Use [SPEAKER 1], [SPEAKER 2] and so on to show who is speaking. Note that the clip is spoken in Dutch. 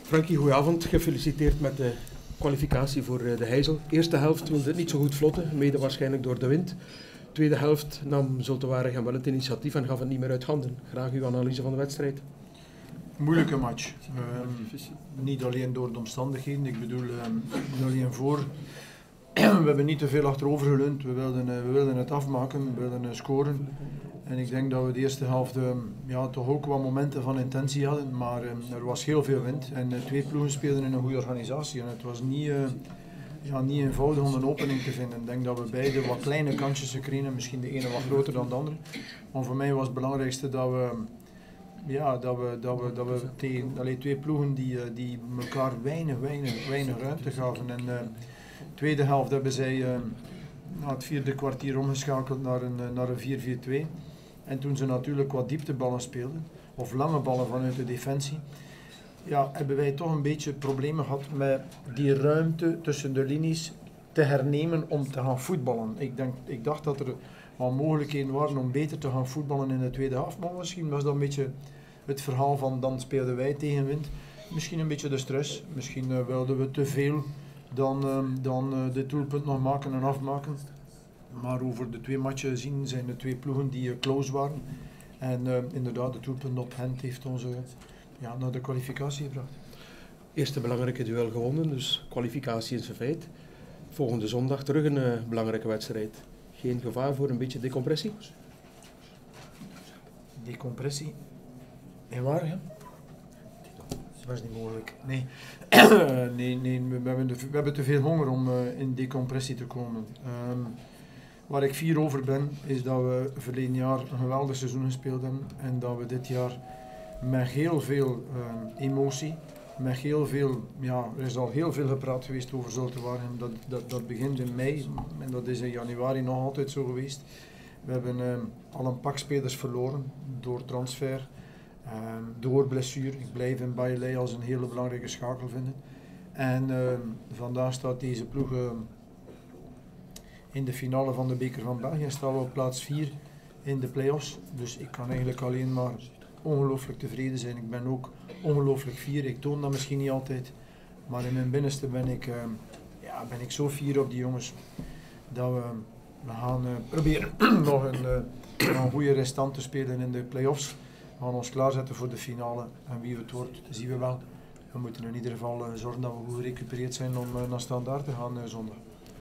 [SPEAKER 1] Frankie, goedenavond. Gefeliciteerd met de kwalificatie voor de Heysel. Eerste helft wilde het niet zo goed vlotten, mede waarschijnlijk door de wind. Tweede helft nam Zulte wel het initiatief en gaf het niet meer uit handen. Graag uw analyse van de wedstrijd.
[SPEAKER 2] Moeilijke match. Niet alleen door de omstandigheden, ik bedoel niet alleen voor. We hebben niet te veel achterover geleund, we wilden het afmaken, we wilden scoren. En ik denk dat we de eerste helft toch ook wat momenten van intentie hadden, maar er was heel veel wind. En twee ploegen speelden in een goede organisatie en het was niet eenvoudig om een opening te vinden. Ik denk dat we beide wat kleine kansjes kregen, misschien de ene wat groter dan de andere. Maar voor mij was het belangrijkste dat we tegen twee ploegen die elkaar weinig ruimte gaven. En de tweede helft hebben zij na het vierde kwartier omgeschakeld naar een 4-4-2. En toen ze natuurlijk wat diepteballen speelden, of lange ballen vanuit de defensie, hebben wij toch een beetje problemen gehad met die ruimte tussen de linies te hernemen om te gaan voetballen. Ik dacht dat er wel mogelijkheden waren om beter te gaan voetballen in de tweede helft, maar misschien was dat een beetje het verhaal van dan speelden wij tegen wind. Misschien een beetje de stress, misschien wilden we te veel dan de doelpunt nog maken en afmaken. Maar over de twee matchen zien zijn de twee ploegen die close waren. En inderdaad, de doelpunt op hand heeft ons naar de kwalificatie gebracht.
[SPEAKER 1] Eerste belangrijke duel gewonnen, dus kwalificatie is een feit. Volgende zondag terug een belangrijke wedstrijd. Geen gevaar voor een beetje decompressie?
[SPEAKER 2] Decompressie? In Waregem? Dat is niet mogelijk. Nee. We hebben te veel honger om in decompressie te komen. Waar ik fier over ben, is dat we verleden jaar een geweldig seizoen gespeeld hebben en dat we dit jaar met heel veel emotie, met heel veel, er is al heel veel gepraat geweest over Zulte Waregem. Dat begint in mei en dat is in januari nog altijd zo geweest. We hebben al een pak spelers verloren door transfer, door blessure. Ik blijf in Bailey als een hele belangrijke schakel vinden. En vandaag staat deze ploeg in de finale van de Beker van België en staan we op plaats 4 in de play-offs. Dus ik kan eigenlijk alleen maar ongelooflijk tevreden zijn. Ik ben ook ongelooflijk fier. Ik toon dat misschien niet altijd, maar in mijn binnenste ben ik zo fier op die jongens dat we gaan proberen nog een goede restant te spelen in de play-offs. We gaan ons klaarzetten voor de finale en wie het wordt, zien we wel. We moeten in ieder geval zorgen dat we goed gerecupereerd zijn om naar Standaard te gaan zondag.